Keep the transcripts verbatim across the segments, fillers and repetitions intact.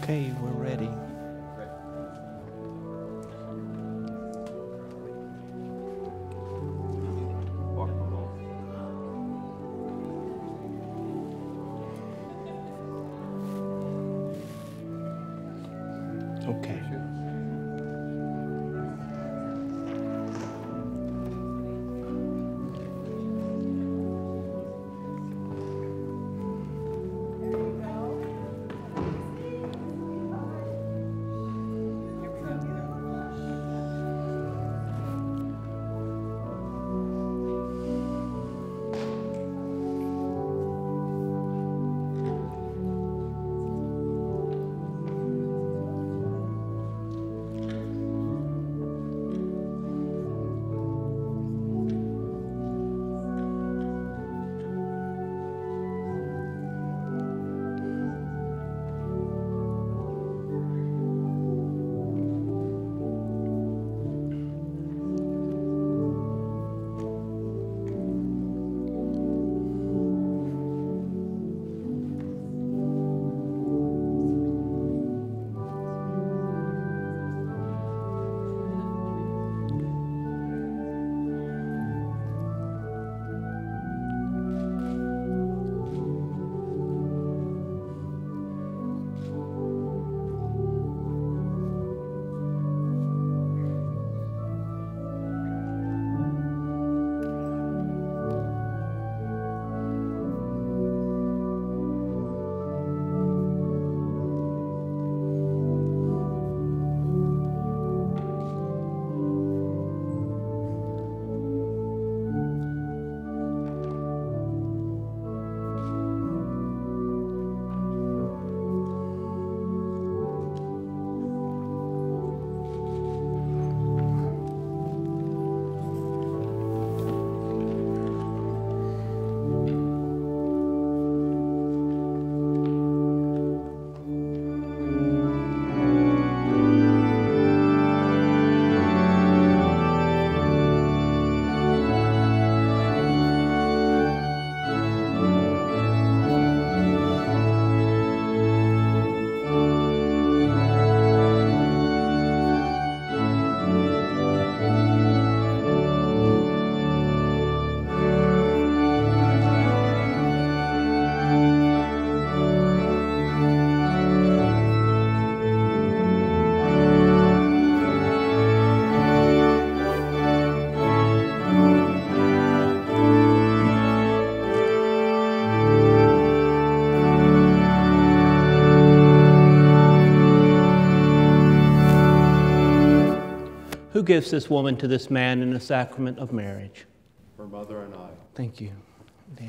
Okay, we're ready. Okay. Who gives this woman to this man in the sacrament of marriage? Her mother and I. Thank you, Dan.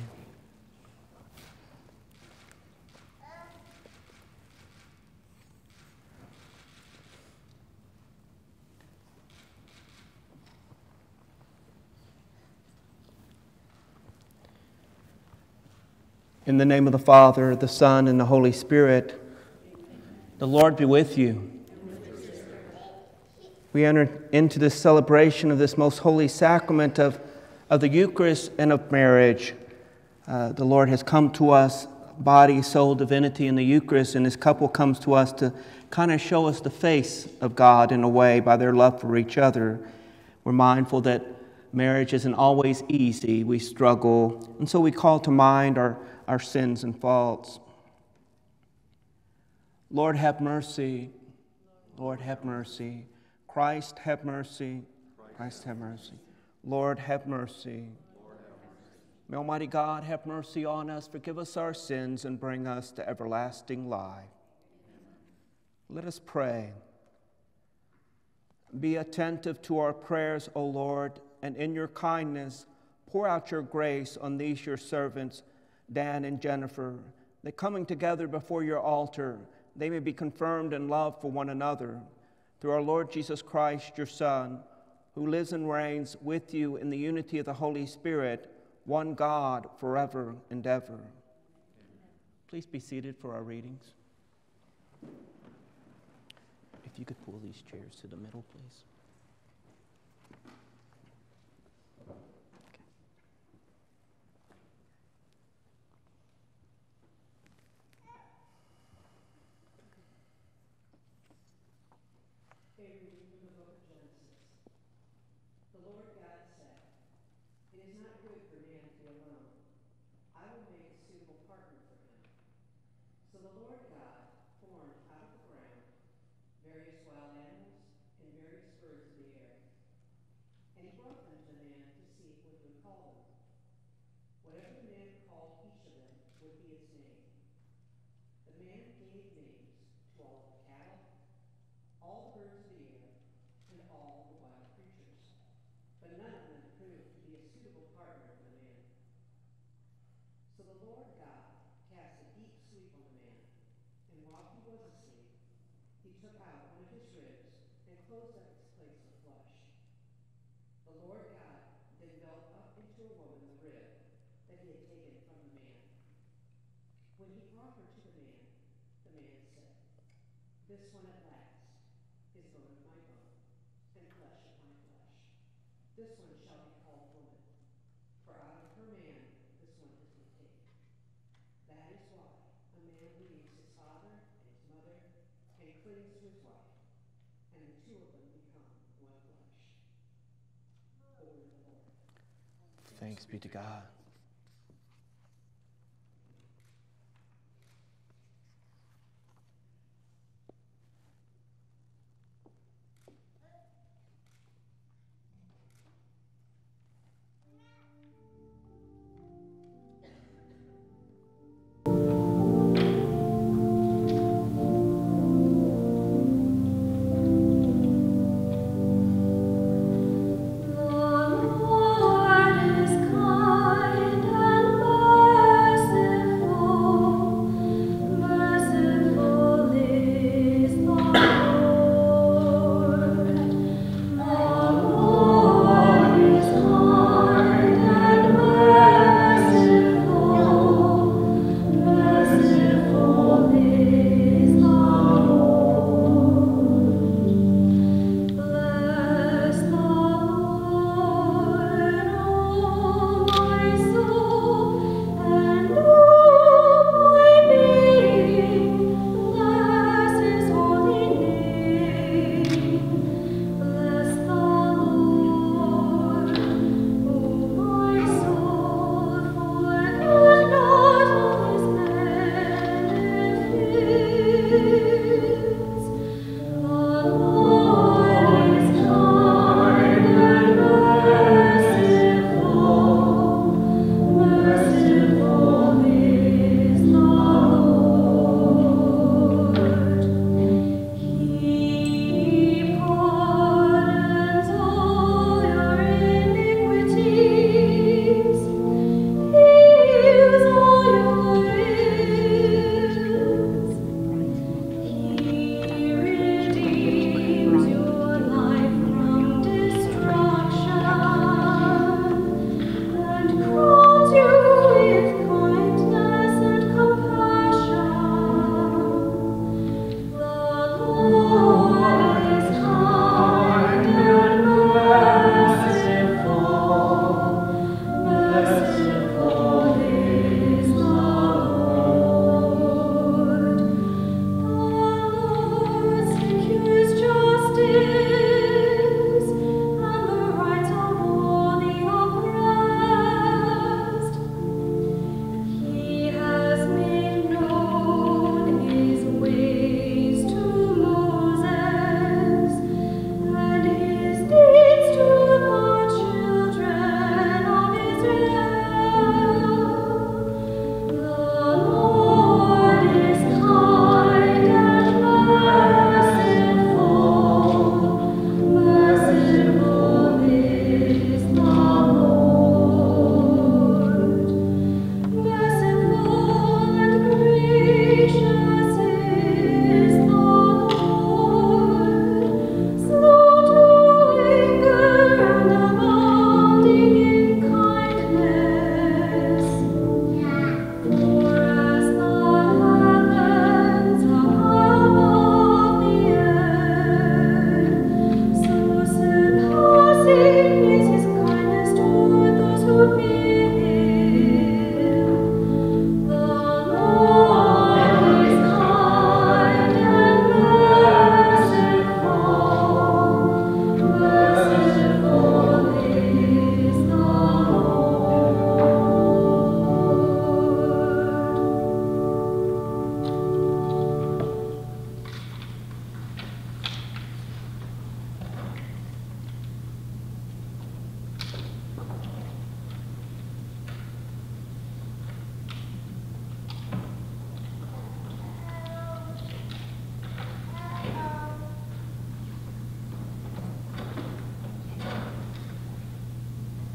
In the name of the Father, the Son, and the Holy Spirit, the Lord be with you. We enter into this celebration of this most holy sacrament of, of the Eucharist and of marriage. Uh, the Lord has come to us, body, soul, divinity in the Eucharist, and this couple comes to us to kind of show us the face of God in a way by their love for each other. We're mindful that marriage isn't always easy. We struggle, and so we call to mind our, our sins and faults. Lord, have mercy. Lord, have mercy. Christ, have mercy. Christ, have mercy. Lord, have mercy. May Almighty God have mercy on us, forgive us our sins, and bring us to everlasting life. Let us pray. Be attentive to our prayers, O Lord, and in your kindness, pour out your grace on these your servants, Dan and Jennifer, that coming together before your altar, they may be confirmed in love for one another. Through our Lord Jesus Christ, your Son, who lives and reigns with you in the unity of the Holy Spirit, one God, forever and ever. Please be seated for our readings. If you could pull these chairs to the middle, please. the Lord God formed out of the ground various wild animals and various birds of the air, and he brought them to man to see what he would call them. Whatever the man called each of them would be its name. The man gave names to all the cattle, all the birds of the air, and all the wild creatures, but none of them proved to be a suitable partner for the man. So the Lord God cast a deep sleep on the man, and while he was asleep, he took out one of his ribs and closed up its place with flesh. The Lord God then built up into a woman the rib that he had taken from the man. When he brought her to the man, the man said, "This one at last is bone of my bone and flesh of my flesh. This one shall be called woman, for out of her man this one has been taken." That is why a man leaves his father and his mother and clings to his wife, and the two of them become one flesh. The word of the Lord. Thanks be to God. The Lord is kind.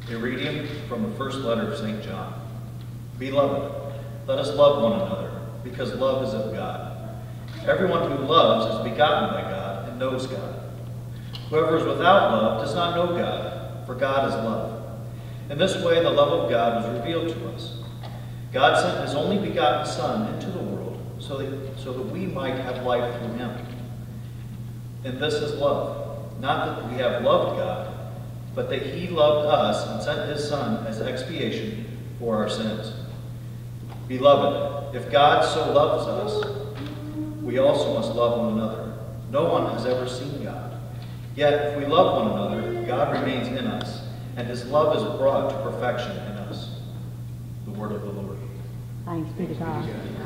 A reading from the first letter of Saint John. Beloved, let us love one another, because love is of God. Everyone who loves is begotten by God and knows God. Whoever is without love does not know God, for God is love. In this way the love of God was revealed to us. God sent his only begotten Son into the world so that, so that we might have life through him. And this is love, not that we have loved God, but that he loved us and sent his Son as expiation for our sins. Beloved, if God so loves us, we also must love one another. No one has ever seen God. Yet if we love one another, God remains in us, and his love is brought to perfection in us. The word of the Lord. Thanks be to God.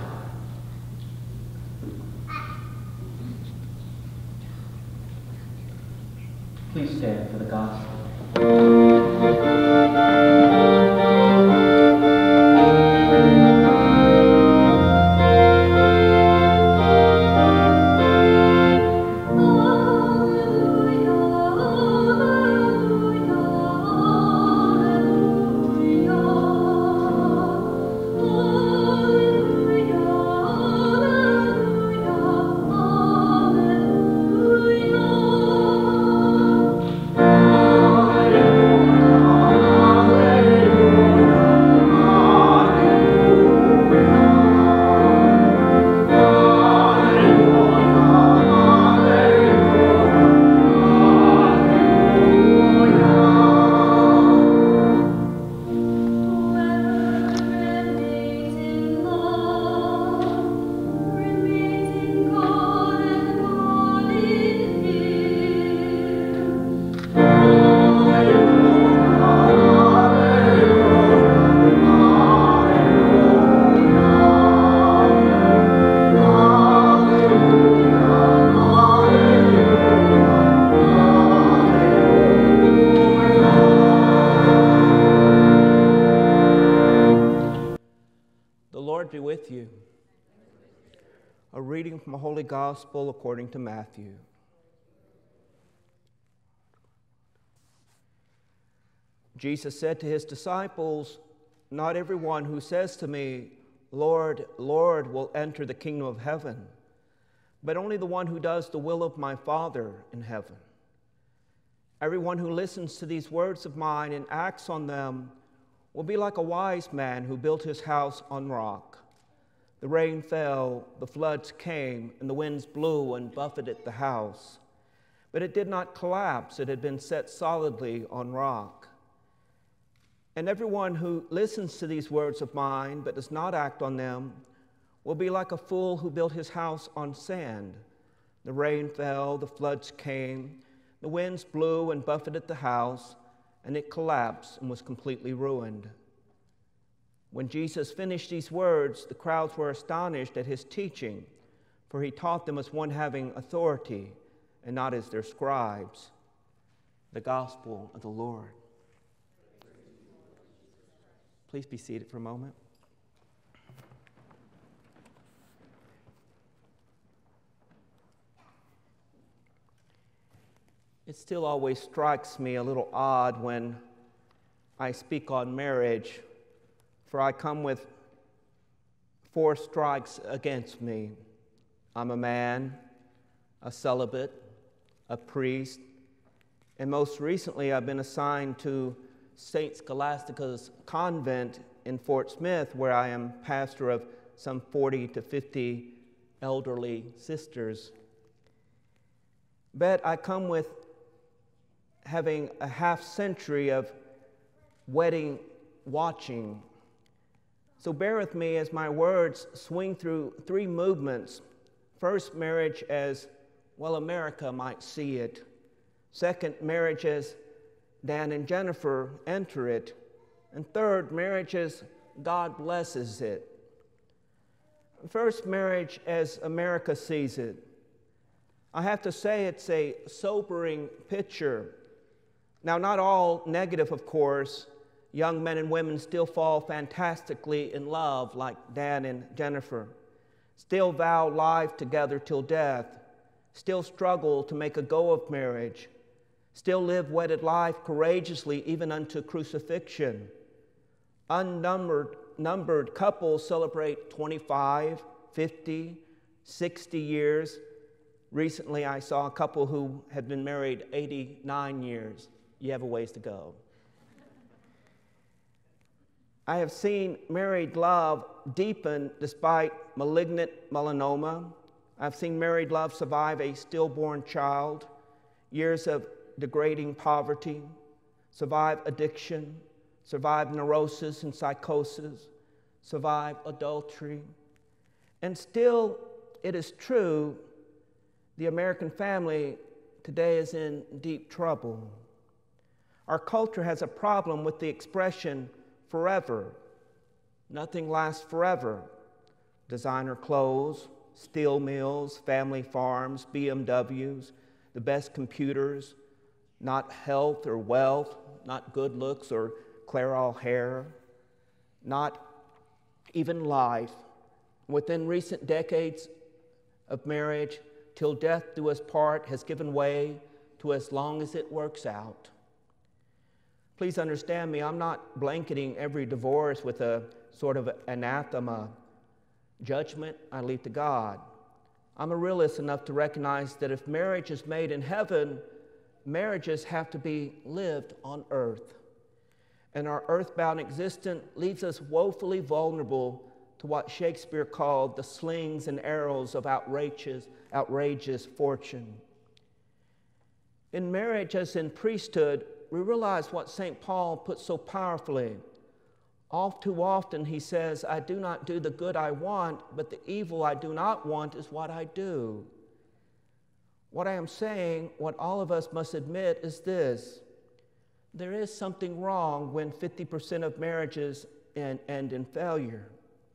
Please stand for the gospel. Be with you. A reading from the Holy Gospel according to Matthew. Jesus said to his disciples, "Not everyone who says to me, 'Lord, Lord,' will enter the kingdom of heaven, but only the one who does the will of my Father in heaven. Everyone who listens to these words of mine and acts on them will be like a wise man who built his house on rock. The rain fell, the floods came, and the winds blew and buffeted the house. But it did not collapse. It had been set solidly on rock. And everyone who listens to these words of mine but does not act on them will be like a fool who built his house on sand. The rain fell, the floods came, the winds blew and buffeted the house, and it collapsed and was completely ruined." When Jesus finished these words, the crowds were astonished at his teaching, for he taught them as one having authority and not as their scribes. The Gospel of the Lord. Please be seated for a moment. It still always strikes me a little odd when I speak on marriage, for I come with four strikes against me. I'm a man, a celibate, a priest, and most recently I've been assigned to Saint Scholastica's convent in Fort Smith, where I am pastor of some forty to fifty elderly sisters. But I come with having a half century of wedding watching. So bear with me as my words swing through three movements. First, marriage as, well, America might see it. Second, marriage as Dan and Jennifer enter it. And third, marriage as God blesses it. First, marriage as America sees it. I have to say it's a sobering picture. Now, not all negative, of course. Young men and women still fall fantastically in love, like Dan and Jennifer, still vow life together till death, still struggle to make a go of marriage, still live wedded life courageously even unto crucifixion. Unnumbered numbered couples celebrate twenty-five, fifty, sixty years. Recently, I saw a couple who had been married eighty-nine years. You have a ways to go. I have seen married love deepen despite malignant melanoma. I've seen married love survive a stillborn child, years of degrading poverty, survive addiction, survive neurosis and psychosis, survive adultery. And still, it is true, the American family today is in deep trouble. Our culture has a problem with the expression forever. Nothing lasts forever. Designer clothes, steel mills, family farms, B M Ws, the best computers, not health or wealth, not good looks or Clairol hair, not even life. Within recent decades of marriage, till death do us part has given way to as long as it works out. Please understand me, I'm not blanketing every divorce with a sort of anathema. Judgment, I leave to God. I'm a realist enough to recognize that if marriage is made in heaven, marriages have to be lived on earth. And our earthbound existence leaves us woefully vulnerable to what Shakespeare called the slings and arrows of outrageous, outrageous fortune. In marriage, as in priesthood, we realize what Saint Paul put so powerfully. All too often he says, I do not do the good I want, but the evil I do not want is what I do. What I am saying, what all of us must admit, is this. There is something wrong when fifty percent of marriages end, end in failure.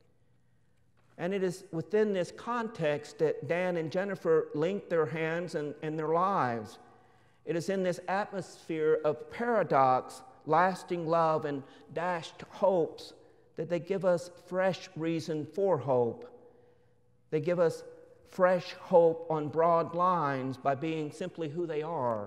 And it is within this context that Dan and Jennifer linked their hands and, and their lives. It is in this atmosphere of paradox, lasting love, and dashed hopes that they give us fresh reason for hope. They give us fresh hope on broad lines by being simply who they are.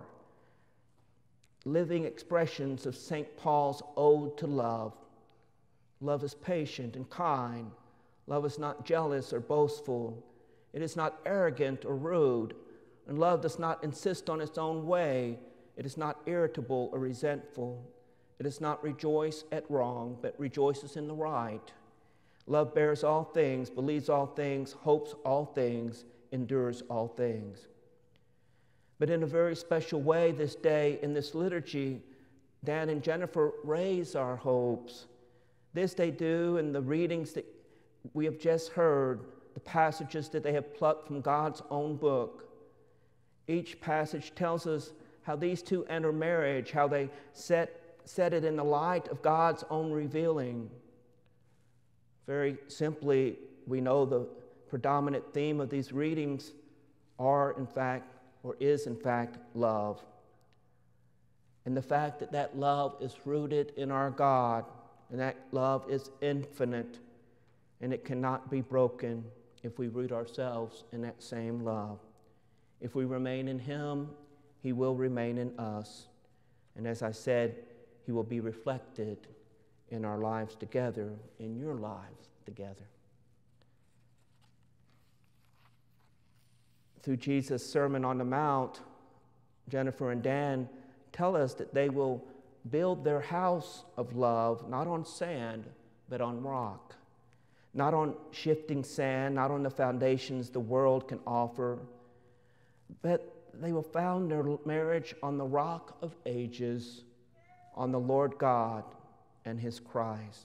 Living expressions of Saint Paul's ode to love. Love is patient and kind. Love is not jealous or boastful. It is not arrogant or rude. And love does not insist on its own way. It is not irritable or resentful. It does not rejoice at wrong, but rejoices in the right. Love bears all things, believes all things, hopes all things, endures all things. But in a very special way this day in this liturgy, Dan and Jennifer raise our hopes. This they do in the readings that we have just heard, the passages that they have plucked from God's own book. Each passage tells us how these two enter marriage, how they set, set it in the light of God's own revealing. Very simply, we know the predominant theme of these readings are, in fact, or is, in fact, love. And the fact that that love is rooted in our God, and that love is infinite, and it cannot be broken if we root ourselves in that same love. If we remain in Him, He will remain in us. And as I said, He will be reflected in our lives together, in your lives together. Through Jesus' Sermon on the Mount, Jennifer and Dan tell us that they will build their house of love not on sand, but on rock. Not on shifting sand, not on the foundations the world can offer, but they will found their marriage on the rock of ages, on the Lord God and His Christ.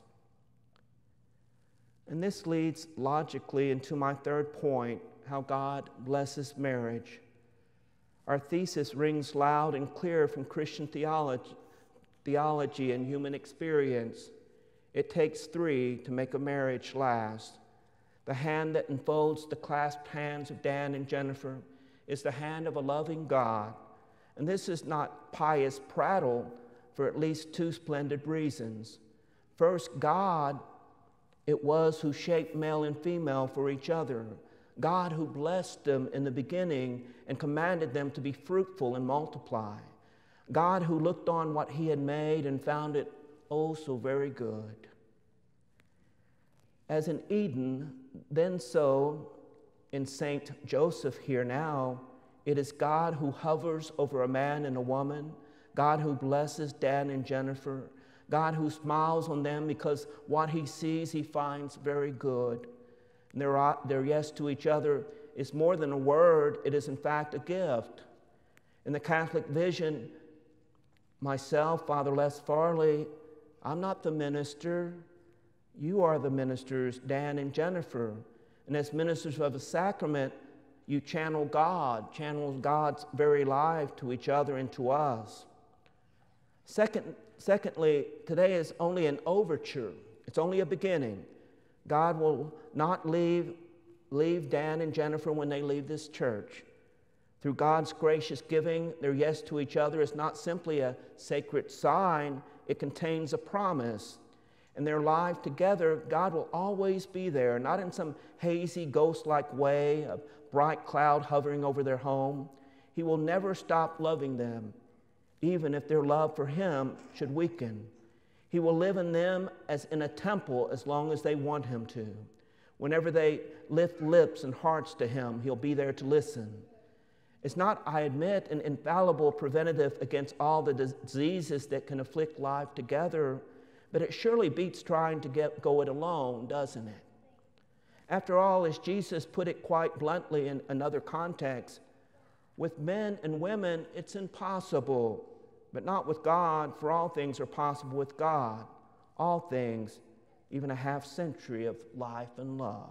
And this leads logically into my third point, how God blesses marriage. Our thesis rings loud and clear from Christian theology, theology and human experience. It takes three to make a marriage last. The hand that enfolds the clasped hands of Dan and Jennifer is the hand of a loving God. And this is not pious prattle for at least two splendid reasons. First, God, it was who shaped male and female for each other. God who blessed them in the beginning and commanded them to be fruitful and multiply. God who looked on what he had made and found it oh so very good. As in Eden, then so in Saint Joseph here now, it is God who hovers over a man and a woman, God who blesses Dan and Jennifer, God who smiles on them because what he sees he finds very good. And their, their yes to each other is more than a word, it is in fact a gift. In the Catholic vision, myself, Father Les Farley, I'm not the minister. You are the ministers, Dan and Jennifer. And as ministers of the sacrament, you channel God, channel God's very life to each other and to us. Second, secondly, today is only an overture. It's only a beginning. God will not leave, leave Dan and Jennifer when they leave this church. Through God's gracious giving, their yes to each other is not simply a sacred sign, it contains a promise. In their life together, God will always be there, not in some hazy, ghost-like way, a bright cloud hovering over their home. He will never stop loving them, even if their love for him should weaken. He will live in them as in a temple as long as they want him to. Whenever they lift lips and hearts to him, he'll be there to listen. It's not, I admit, an infallible preventative against all the diseases that can afflict life together, but it surely beats trying to get, go it alone, doesn't it? After all, as Jesus put it quite bluntly in another context, with men and women, it's impossible, but not with God, for all things are possible with God. All things, even a half century of life and love.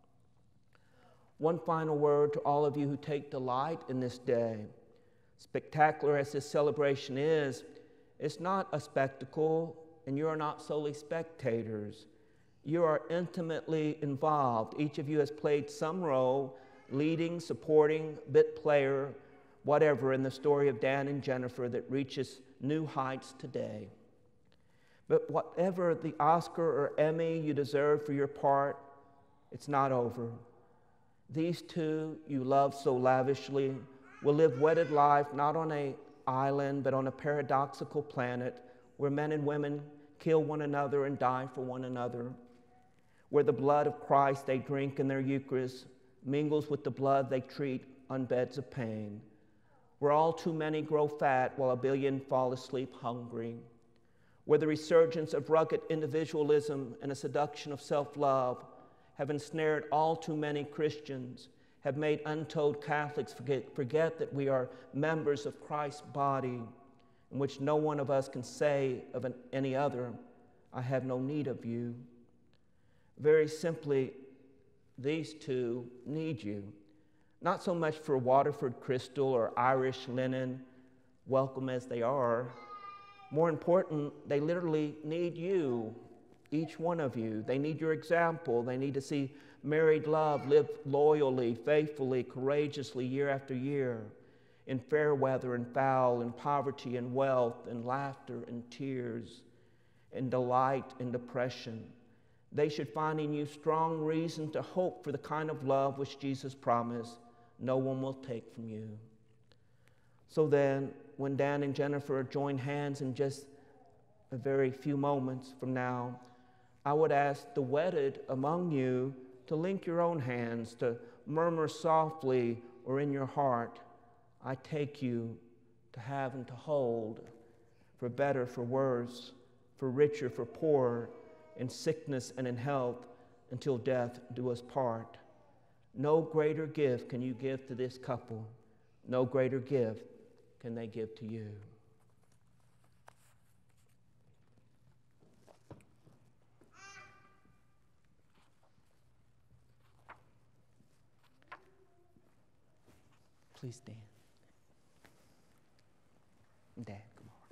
One final word to all of you who take delight in this day. Spectacular as this celebration is, it's not a spectacle, and you are not solely spectators. You are intimately involved. Each of you has played some role, leading, supporting, bit player, whatever, in the story of Dan and Jennifer that reaches new heights today. But whatever the Oscar or Emmy you deserve for your part, it's not over. These two you love so lavishly will live wedded life not on an island, but on a paradoxical planet where men and women kill one another and die for one another, where the blood of Christ they drink in their Eucharist mingles with the blood they treat on beds of pain, where all too many grow fat while a billion fall asleep hungry, where the resurgence of rugged individualism and a seduction of self-love have ensnared all too many Christians, have made untold Catholics forget, forget that we are members of Christ's body, in which no one of us can say of an, any other, I have no need of you. Very simply, these two need you. Not so much for Waterford crystal or Irish linen, welcome as they are. More important, they literally need you, each one of you. They need your example. They need to see married love live loyally, faithfully, courageously year after year, in fair weather and foul, in poverty and wealth, in laughter and tears, in delight and depression. They should find in you strong reason to hope for the kind of love which Jesus promised no one will take from you. So then, when Dan and Jennifer join hands in just a very few moments from now, I would ask the wedded among you to link your own hands, to murmur softly or in your heart, I take you to have and to hold, for better, for worse, for richer, for poorer, in sickness and in health, until death do us part. No greater gift can you give to this couple. No greater gift can they give to you. Please stand. Dad, come on.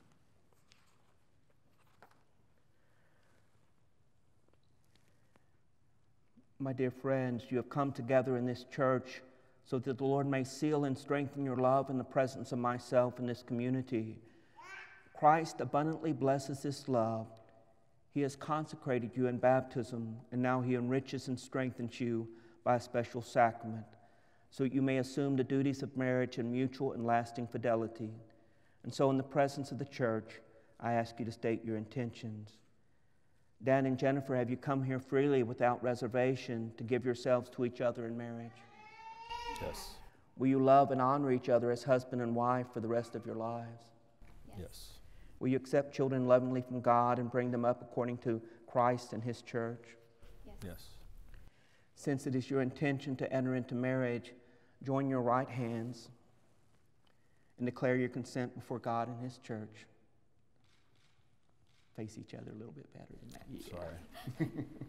My dear friends, you have come together in this church so that the Lord may seal and strengthen your love in the presence of myself in this community. Christ abundantly blesses this love. He has consecrated you in baptism, and now he enriches and strengthens you by a special sacrament, so you may assume the duties of marriage in mutual and lasting fidelity. And so in the presence of the church, I ask you to state your intentions. Dan and Jennifer, have you come here freely without reservation to give yourselves to each other in marriage? Yes. Will you love and honor each other as husband and wife for the rest of your lives? Yes. Will you accept children lovingly from God and bring them up according to Christ and His church? Yes. Yes. Since it is your intention to enter into marriage, join your right hands and declare your consent before God and His church. Face each other a little bit better than that. Yeah. Sorry.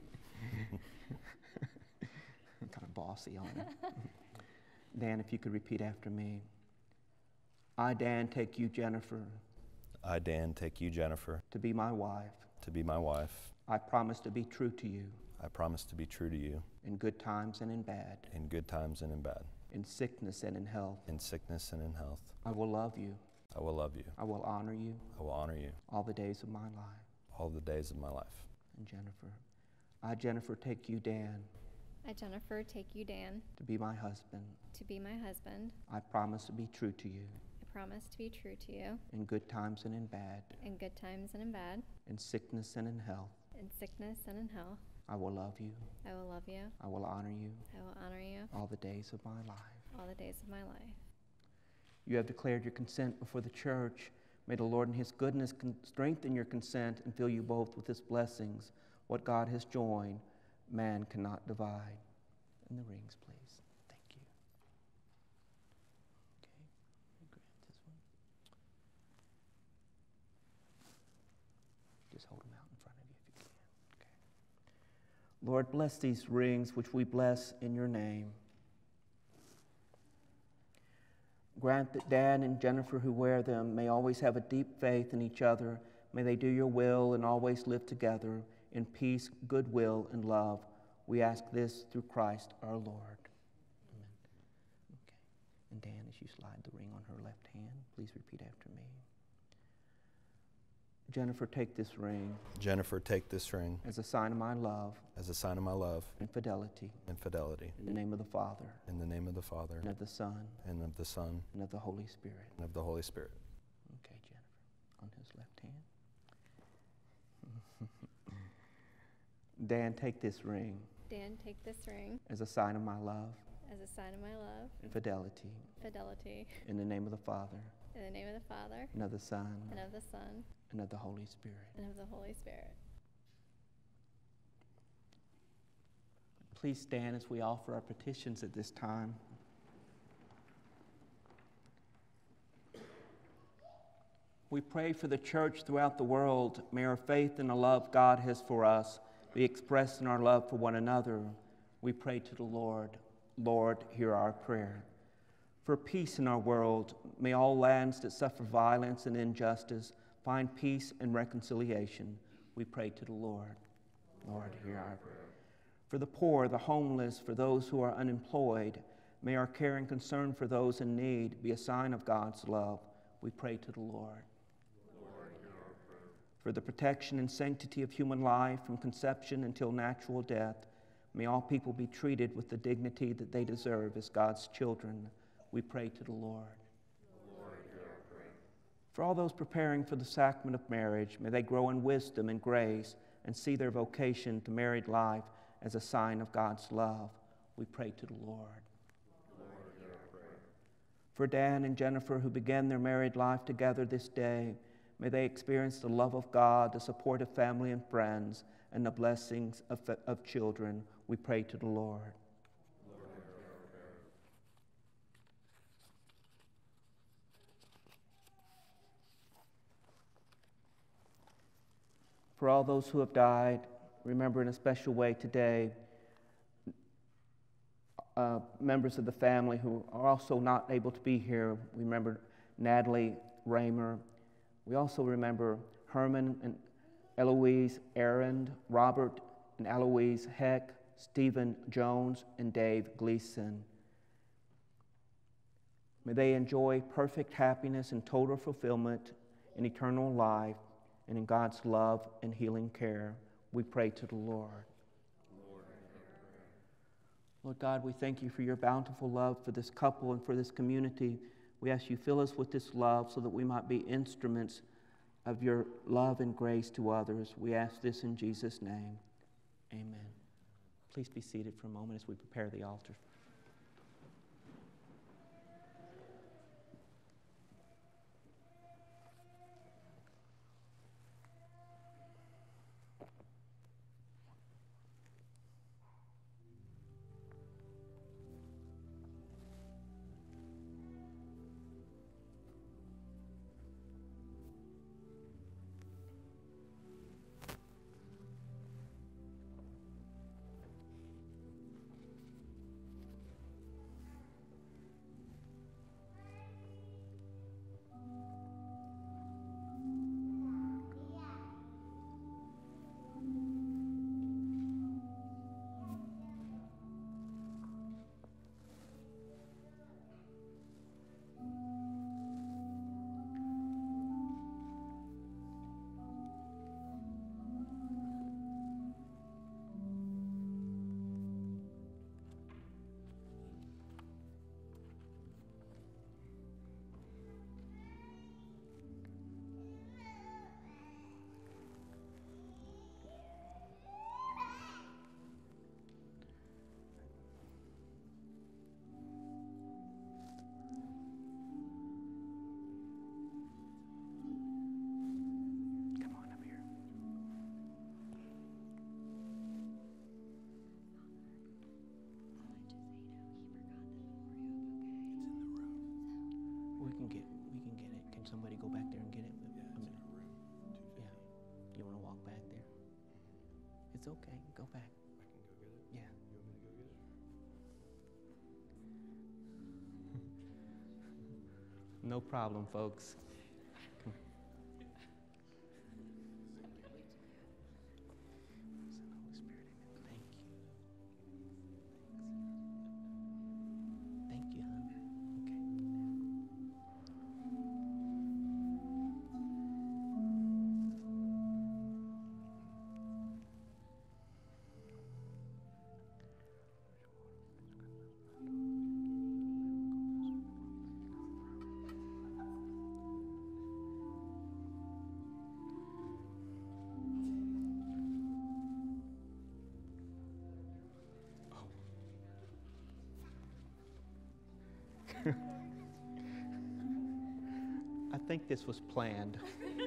I'm kind of bossy on it. Dan, if you could repeat after me. I, Dan, take you, Jennifer, I, Dan, take you, Jennifer, to be my wife. to be my wife. I promise to be true to you I promise to be true to you in good times and in bad, in good times and in bad, in sickness and in health. in sickness and in health. I will love you. I will love you. I will honor you I will honor you all the days of my life. all the days of my life. And Jennifer, I, Jennifer, take you, Dan, I, Jennifer, take you, Dan, to be my husband. to be my husband. I promise to be true to you I promise to be true to you in good times and in bad, in good times and in bad, in sickness and in health. in sickness and in health. I will love you. I will love you. I will honor you I will honor you all the days of my life. all the days of my life. You have declared your consent before the church. May the Lord in His goodness con- strengthen your consent and fill you both with His blessings. What God has joined, man cannot divide. And the rings, please. Thank you. Okay, grab this one. Just hold them out in front of you if you can. Okay. Lord, bless these rings which we bless in your name. Grant that Dan and Jennifer who wear them may always have a deep faith in each other. May they do your will and always live together in peace, goodwill, and love. We ask this through Christ our Lord. Amen. Okay. And Dan, as you slide the ring on her left hand, please repeat after me. Jennifer, take this ring Jennifer, take this ring as a sign of my love as a sign of my love and fidelity. and fidelity. In the name of the Father, In the name of the Father, and of the Son, and of the Son, and of the Holy Spirit. and of the Holy Spirit. Okay, Jennifer, on his left hand. Dan, take this ring Dan, take this ring as a sign of my love as a sign of my love, and fidelity. fidelity. In the name of the Father, In the name of the Father, and of the Son, and of the Son, and of the Holy Spirit. and of the Holy Spirit. Please stand as we offer our petitions at this time. We pray for the church throughout the world. May our faith in the love God has for us be expressed in our love for one another. We pray to the Lord. Lord, hear our prayer. For peace in our world, may all lands that suffer violence and injustice find peace and reconciliation. We pray to the Lord. Lord, hear our prayer. For the poor, the homeless, for those who are unemployed, may our care and concern for those in need be a sign of God's love. We pray to the Lord. For the protection and sanctity of human life from conception until natural death, may all people be treated with the dignity that they deserve as God's children. We pray to the Lord. Lord, hear our prayer. For all those preparing for the sacrament of marriage, may they grow in wisdom and grace and see their vocation to married life as a sign of God's love. We pray to the Lord. Lord, hear our prayer. For Dan and Jennifer, who began their married life together this day, may they experience the love of God, the support of family and friends, and the blessings of, of children. We pray to the Lord. Lord, hear our prayer. For all those who have died, remember in a special way today uh, members of the family who are also not able to be here. We remember Natalie Raymer. We also remember Herman and Eloise Arend, Robert and Eloise Heck, Stephen Jones, and Dave Gleason. May they enjoy perfect happiness and total fulfillment in eternal life and in God's love and healing care. We pray to the Lord. Lord, Lord God, we thank you for your bountiful love for this couple and for this community. We ask you fill us with this love so that we might be instruments of your love and grace to others. We ask this in Jesus' name. Amen. Please be seated for a moment as we prepare the altar. We can get we can get it. Can somebody go back there and get it? Yeah, it's in a room. Two Yeah. fifty. You want to walk back there? It's okay. Go back. I can go get it. Yeah. You want me to go get it? No problem, folks. Come on. Send the Holy Spirit, amen. Thank you. Thank you, hon. I think this was planned.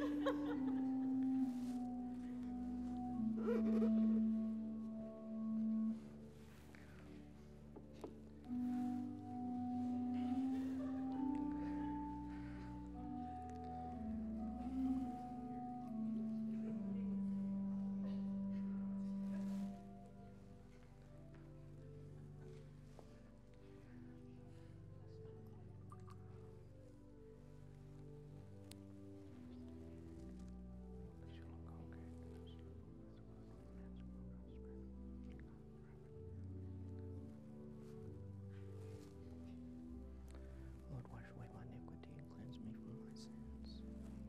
Lord, wash away my iniquity and cleanse me from my sins.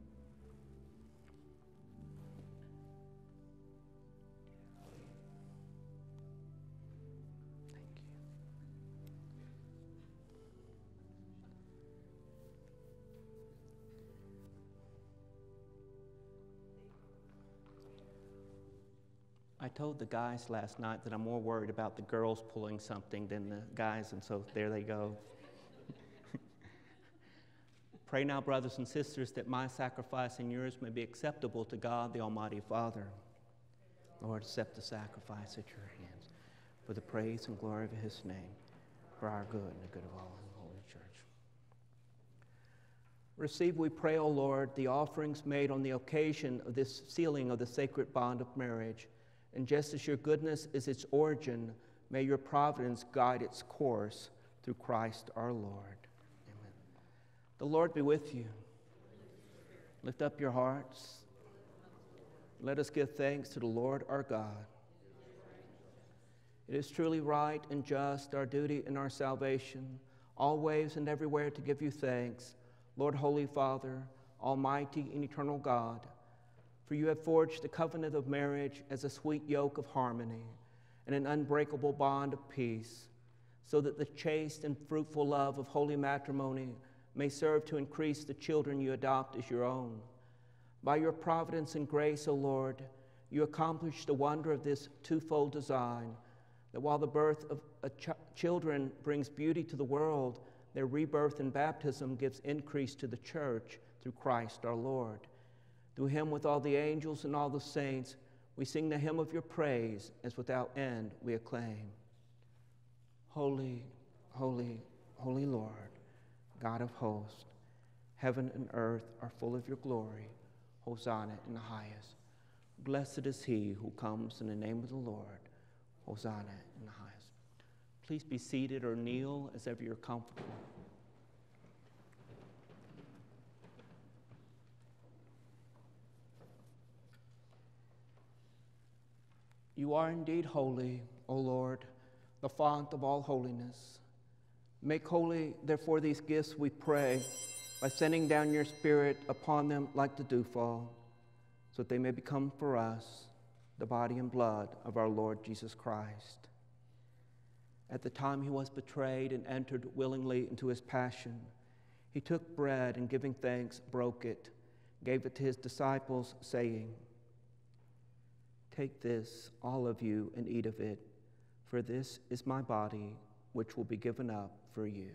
Thank you. I told the guys last night that I'm more worried about the girls pulling something than the guys, and so there they go. Pray now, brothers and sisters, that my sacrifice and yours may be acceptable to God, the Almighty Father. Lord, accept the sacrifice at your hands for the praise and glory of his name, for our good and the good of all in the Holy Church. Receive, we pray, O Lord, the offerings made on the occasion of this sealing of the sacred bond of marriage. And just as your goodness is its origin, may your providence guide its course through Christ our Lord. Amen. The Lord be with you. Lift up your hearts. Let us give thanks to the Lord our God. It is truly right and just, our duty and our salvation, always and everywhere to give you thanks, Lord, Holy Father, Almighty and eternal God, for you have forged the covenant of marriage as a sweet yoke of harmony and an unbreakable bond of peace, so that the chaste and fruitful love of holy matrimony may serve to increase the children you adopt as your own. By your providence and grace, O Lord, you accomplish the wonder of this twofold design, that while the birth of a ch- children brings beauty to the world, their rebirth and baptism gives increase to the church through Christ our Lord. Through him, with all the angels and all the saints, we sing the hymn of your praise, as without end we acclaim. Holy, holy, holy Lord, God of hosts, heaven and earth are full of your glory. Hosanna in the highest. Blessed is he who comes in the name of the Lord. Hosanna in the highest. Please be seated or kneel as ever you're comfortable. You are indeed holy, O Lord, the font of all holiness. Make holy, therefore, these gifts, we pray, by sending down your Spirit upon them like the dewfall, so that they may become for us the body and blood of our Lord Jesus Christ. At the time he was betrayed and entered willingly into his passion, he took bread and, giving thanks, broke it, gave it to his disciples, saying, "Take this, all of you, and eat of it, for this is my body, which will be given up for you."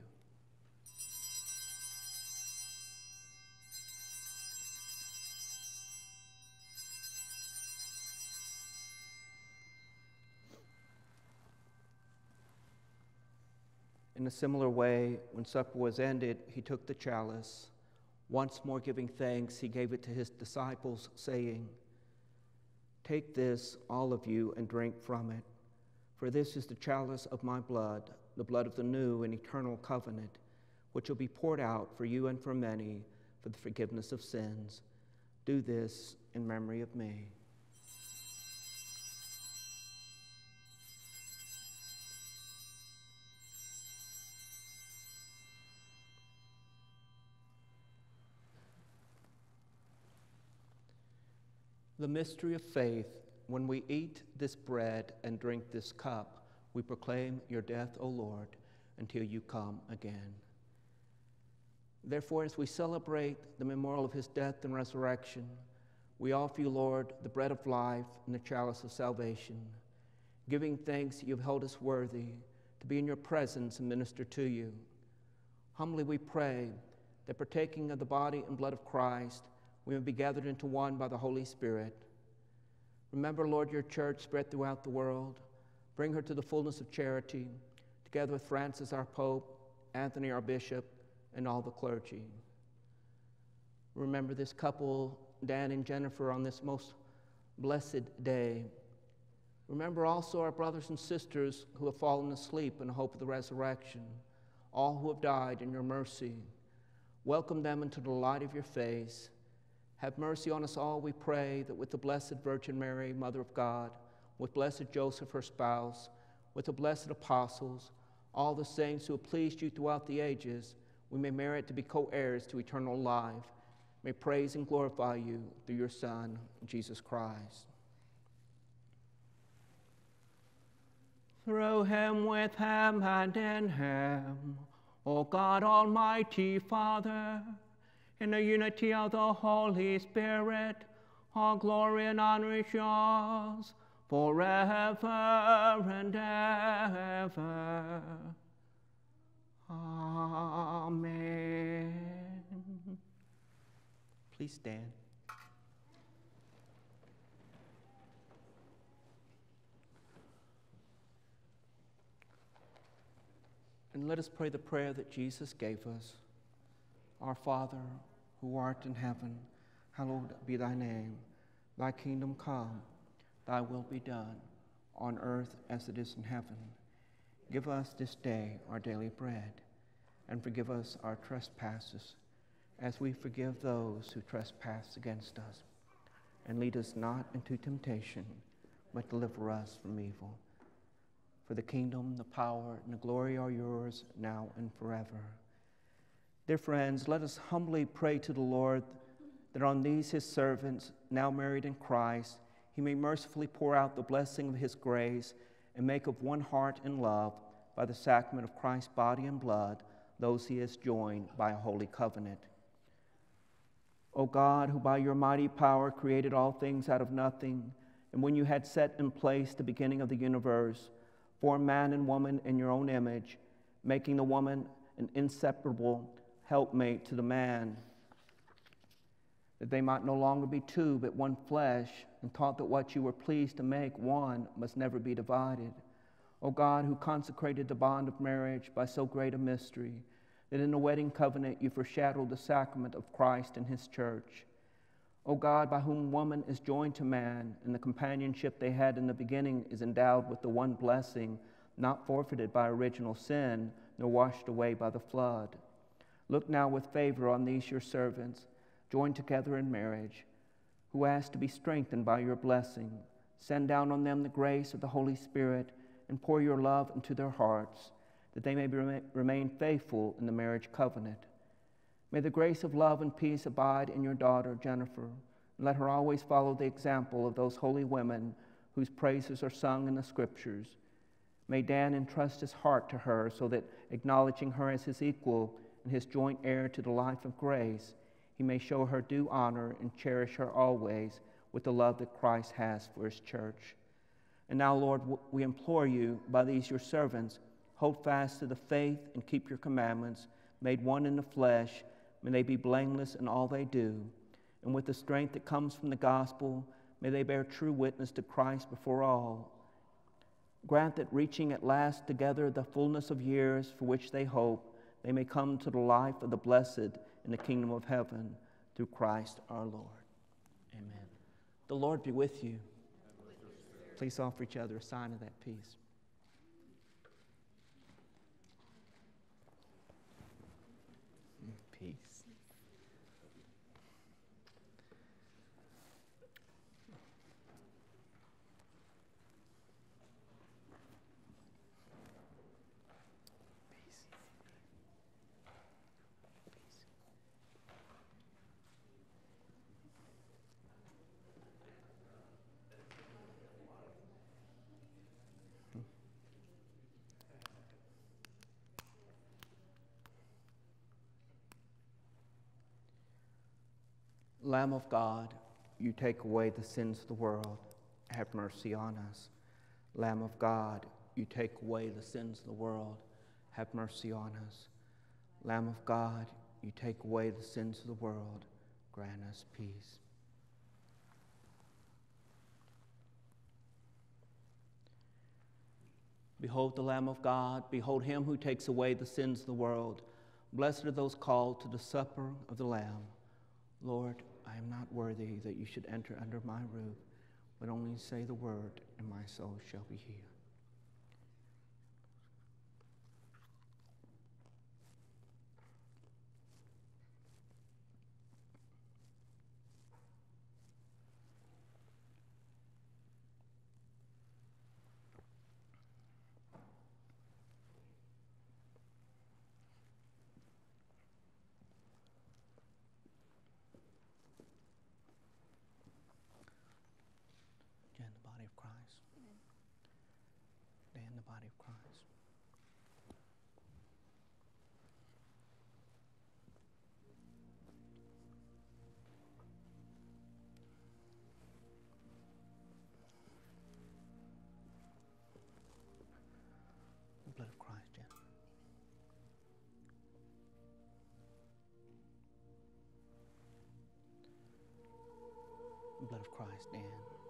In a similar way, when supper was ended, he took the chalice. Once more giving thanks, he gave it to his disciples, saying, "Take this, all of you, and drink from it. For this is the chalice of my blood, the blood of the new and eternal covenant, which will be poured out for you and for many for the forgiveness of sins. Do this in memory of me." The mystery of faith. When we eat this bread and drink this cup, we proclaim your death, O Lord, until you come again. Therefore, as we celebrate the memorial of his death and resurrection, we offer you, Lord, the bread of life and the chalice of salvation. Giving thanks, you have held us worthy to be in your presence and minister to you. Humbly we pray that, partaking of the body and blood of Christ, we may be gathered into one by the Holy Spirit. Remember, Lord, your church spread throughout the world. Bring her to the fullness of charity, together with Francis, our Pope, Anthony, our Bishop, and all the clergy. Remember this couple, Dan and Jennifer, on this most blessed day. Remember also our brothers and sisters who have fallen asleep in the hope of the resurrection, all who have died in your mercy. Welcome them into the light of your face. Have mercy on us all, we pray, that with the Blessed Virgin Mary, Mother of God, with blessed Joseph, her spouse, with the blessed apostles, all the saints who have pleased you throughout the ages, we may merit to be co-heirs to eternal life. May praise and glorify you through your Son, Jesus Christ. Through him, with him, and in him, O God, Almighty Father, in the unity of the Holy Spirit, all glory and honor is yours, forever and ever. Amen. Please stand. And let us pray the prayer that Jesus gave us. Our Father, who art in heaven, hallowed be thy name. Thy kingdom come, thy will be done, on earth as it is in heaven. Give us this day our daily bread, and forgive us our trespasses, as we forgive those who trespass against us. And lead us not into temptation, but deliver us from evil. For the kingdom, the power, and the glory are yours, now and forever. Dear friends, let us humbly pray to the Lord that on these his servants, now married in Christ, he may mercifully pour out the blessing of his grace and make of one heart and love, by the sacrament of Christ's body and blood, those he has joined by a holy covenant. O God, who by your mighty power created all things out of nothing, and when you had set in place the beginning of the universe, formed man and woman in your own image, making the woman an inseparable helpmate to the man, that they might no longer be two but one flesh, and taught that what you were pleased to make one must never be divided. O God, who consecrated the bond of marriage by so great a mystery, that in the wedding covenant you foreshadowed the sacrament of Christ and his church. O God, by whom woman is joined to man, and the companionship they had in the beginning is endowed with the one blessing, not forfeited by original sin, nor washed away by the flood. Look now with favor on these your servants, joined together in marriage, who ask to be strengthened by your blessing. Send down on them the grace of the Holy Spirit, and pour your love into their hearts, that they may be, remain faithful in the marriage covenant. May the grace of love and peace abide in your daughter, Jennifer, and let her always follow the example of those holy women whose praises are sung in the Scriptures. May Dan entrust his heart to her, so that, acknowledging her as his equal and his joint heir to the life of grace, he may show her due honor and cherish her always with the love that Christ has for his church. And now, Lord, we implore you, by these your servants, hold fast to the faith and keep your commandments, made one in the flesh. May they be blameless in all they do. And with the strength that comes from the gospel, may they bear true witness to Christ before all. Grant that, reaching at last together the fullness of years for which they hope, they may come to the life of the blessed in the kingdom of heaven, through Christ our Lord. Amen. The Lord be with you. Please offer each other a sign of that peace. Peace. Lamb of God, you take away the sins of the world, have mercy on us. Lamb of God, you take away the sins of the world, have mercy on us. Lamb of God, you take away the sins of the world, grant us peace. Behold the Lamb of God, behold him who takes away the sins of the world. Blessed are those called to the supper of the Lamb. Lord, I am not worthy that you should enter under my roof, but only say the word, and my soul shall be healed. Blood of Christ, Jen. Blood of Christ, Dan.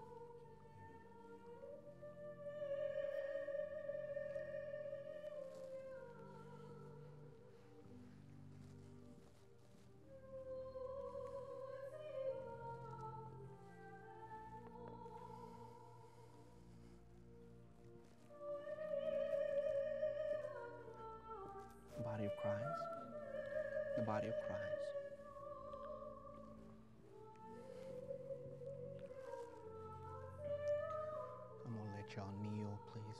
The body of Christ. The body of Christ. I'm going to let y'all kneel, please.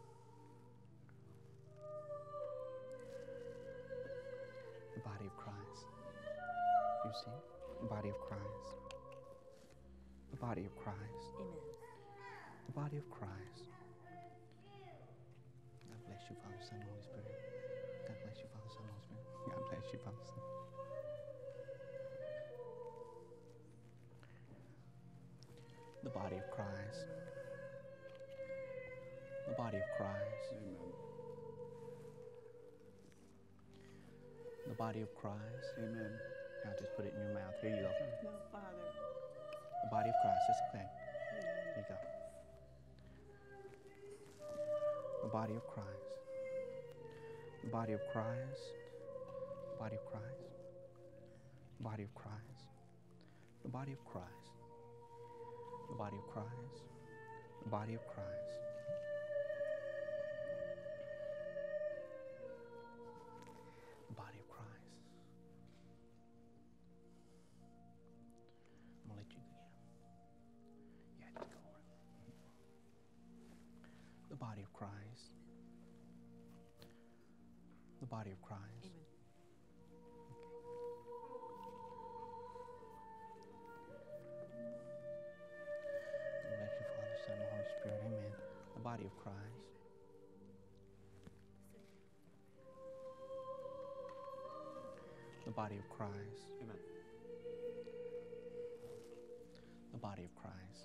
The body of Christ. You see? The body of Christ. The body of Christ. Amen. The body of Christ. God bless you, Father, Son, Holy Spirit. God bless you, Father, Son, Holy Spirit. The body of Christ. The body of Christ. Amen. The body of Christ. Amen. Now just put it in your mouth. Here you go. No, Father. The body of Christ. It's okay. There you go. The body of Christ. The body of Christ. The body of Christ. The body of Christ. The body of Christ. The body of Christ. The body of Christ. The body of Christ. I'm gonna let you go. Yeah, just go over it. The body of Christ. The body of Christ. Amen. Bless you, Father, Son, and Holy Spirit. Amen. The body of Christ. The body of Christ. Amen. The body of Christ.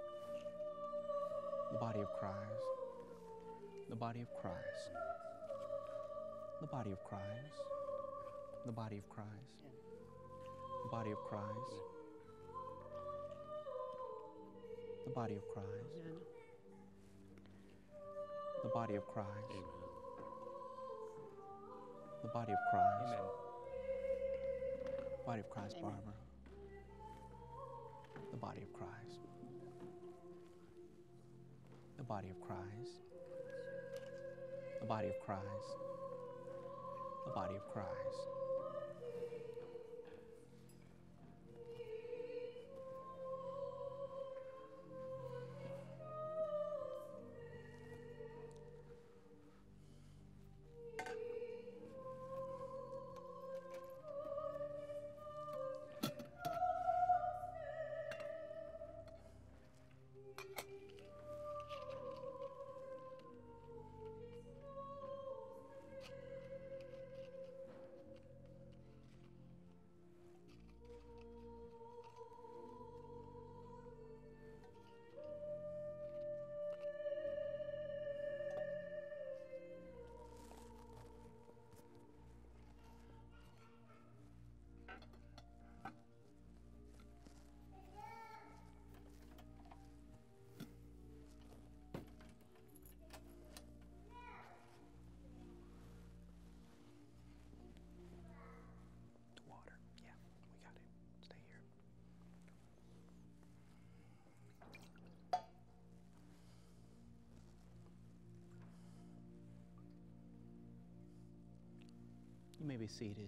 The body of Christ. The body of Christ. The body of Christ. The body of Christ. The body of Christ. The body of Christ. Amen. The body of Christ. Amen. The body of Christ. Amen. Body of Christ, Barbara. The body of Christ. The body of Christ. The body of Christ. The body of Christ. The water. Yeah, we got it. Stay here. You may be seated.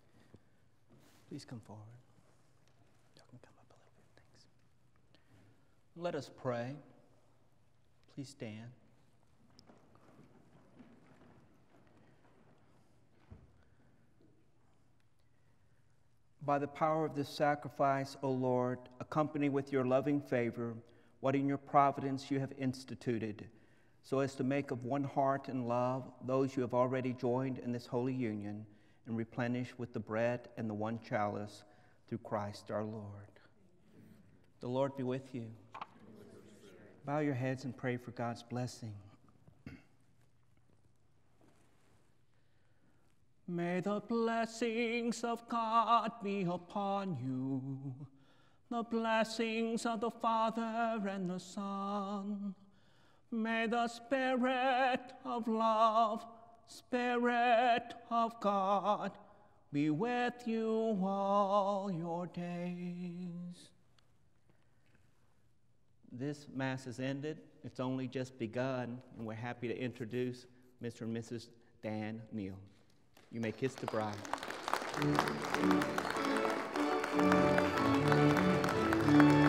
Please come forward. Y'all can come up a little bit. Thanks. Let us pray. Please stand. By the power of this sacrifice, O Lord, accompany with your loving favor what in your providence you have instituted, so as to make of one heart and love those you have already joined in this holy union, and replenish with the bread and the one chalice through Christ our Lord. The Lord be with you. Bow your heads and pray for God's blessing. May the blessings of God be upon you, the blessings of the Father and the Son. May the Spirit of love, Spirit of God, be with you all your days. This Mass is ended. It's only just begun, and we're happy to introduce Mister and Missus Dan Neal. You may kiss the bride.